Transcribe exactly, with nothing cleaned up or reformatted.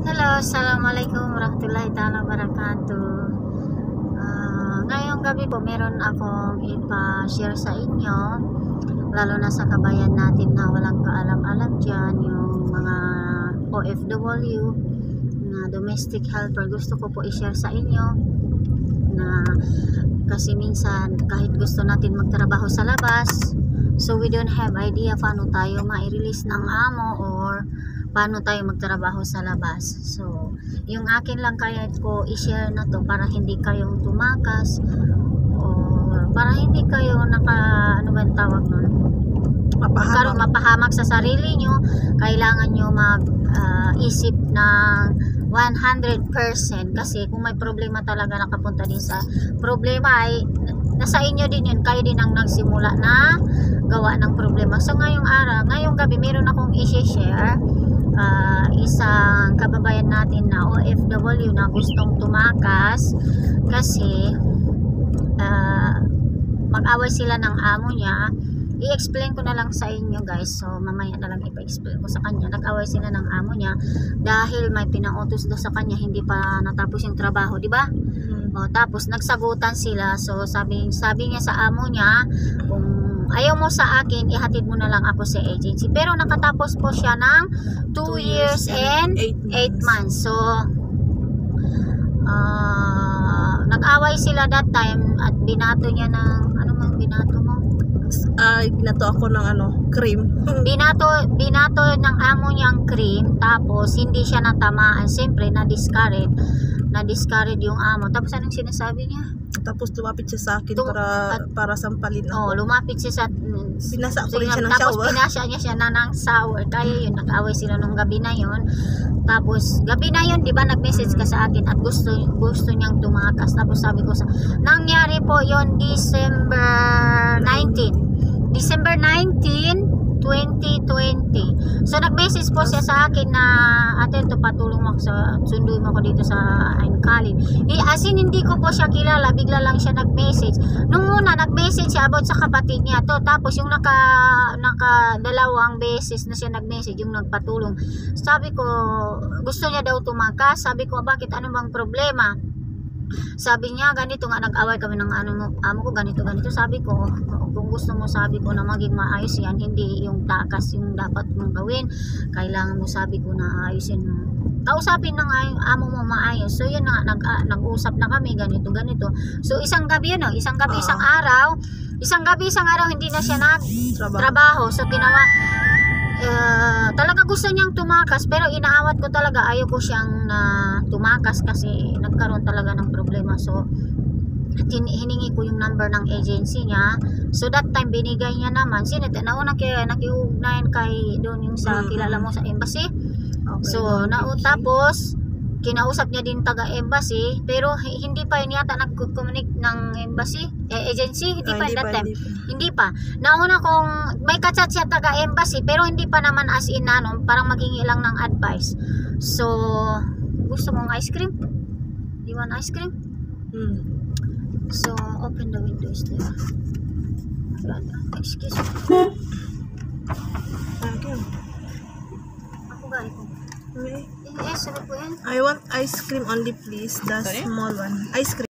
Hello, assalamualaikum warahmatullahi taala wabarakatuh. Uh, ngayong gabi po meron akong ipa-share sa inyo, lalo na sa kabayan natin na walang kaalam-alam dyan, yung mga O F W na domestic helper. Gusto ko po i-share sa inyo na kasi minsan kahit gusto natin magtrabaho sa labas, so we don't have idea paano tayo ma-release ng amo or paano tayo magtrabaho sa labas. So yung akin lang kaya ko i-share na to para hindi kayong tumakas or para hindi kayo naka ano ba tawag nun, mapahamak. mapahamak sa sarili nyo. Kailangan nyo mag uh, isip ng one hundred percent kasi kung may problema talaga nakapunta din sa problema ay nasa inyo din yun, kayo din ang nagsimula na gawa ng problema. So ngayong araw, ngayong gabi meron akong i-share uh, isang kababayan natin na O F W na gustong tumakas kasi uh, mag-away sila ng amo niya. I-explain ko na lang sa inyo guys, so mamaya na lang ipa-explain ko sa kanya. Nag-away sila ng amo niya dahil may pinautos daw sa kanya, hindi pa natapos yung trabaho, di ba? Hmm. O, tapos nagsagutan sila, so sabi, sabi niya sa amo niya, kung ayaw mo sa akin, ihatid mo na lang ako sa agency. Pero nakatapos po siya ng two years and eight months. So uh, nag-away sila that time at binato niya ng, ano man binato mo? Ay, uh, binato ako ng ano, cream. binato, binato ng amo niyang cream, tapos hindi siya natamaan. Siyempre, na-discourage. Na-discourage yung amo. Tapos anong sinasabi niya? Tapos lumapit siya sa akin Tum para at, para sampalin ako. Oh, lumapit siya sa pinasa ko rin siya ng tapos shower. Tapos pinasya niya siya na ng shower. Kaya yun, nag-away sila nung gabi na yun. Tapos gabi na yun, di ba, nag-message ka sa akin at gusto gusto niyang tumakas. Tapos sabi ko sa, nangyari po yon December nineteenth. December nineteenth, twenty twenty. So nag-message po siya sa akin na ate, to patulong mo sa sunduin mo ko dito sa Ainkalin. Eh, as in, hindi ko po siya kilala, bigla lang siya nag-message. Nung una nag-message siya about sa kapatid niya to, tapos yung naka naka dalawang beses na siya nag-message yung nagpatulong. Sabi ko, gusto niya daw tumakas. Sabi ko, bakit, ano bang problema? Sabi niya, ganito nga, nag-away kami ng ano, amo ko, ganito ganito. Sabi ko, kung gusto mo, sabi ko, na maging maayos yan, hindi yung takas yung dapat mong gawin. Kailangan mo, sabi ko, na ayusin mo, kausapin na nga yung amo mo maayos. So yun na, nag, uh, nag-usap na kami, ganito ganito. So isang gabi yun, no? isang gabi, uh, isang araw isang gabi, isang araw hindi na siya nag-trabaho. So ginawa, Uh, talaga gusto niyang tumakas, pero inaawat ko talaga, ayaw ko siyang na uh, tumakas kasi nagkaroon talaga ng problema. So hiningi ko yung number ng agency niya. So that time binigay niya naman. Sinit nauna kaya nakiugnayan kay doon yung sa kilala mo sa embassy. Okay, so na tapos kinausap niya din taga embassy, pero hindi pa yun yata nag-communicate ng embassy eh, agency, hindi oh, pa hindi that pa, time hindi pa. hindi pa. Nauna kong may kachat siya taga embassy, pero hindi pa naman as in ano, parang maghingi lang ng advice. So gusto mong ice cream? You want ice cream? Hmm. So open the windows there. Excuse me. Thank you. Ako gari ko. Okay. Yes, sabi po yan. I want ice cream only please, the Sorry? small one. Ice cream.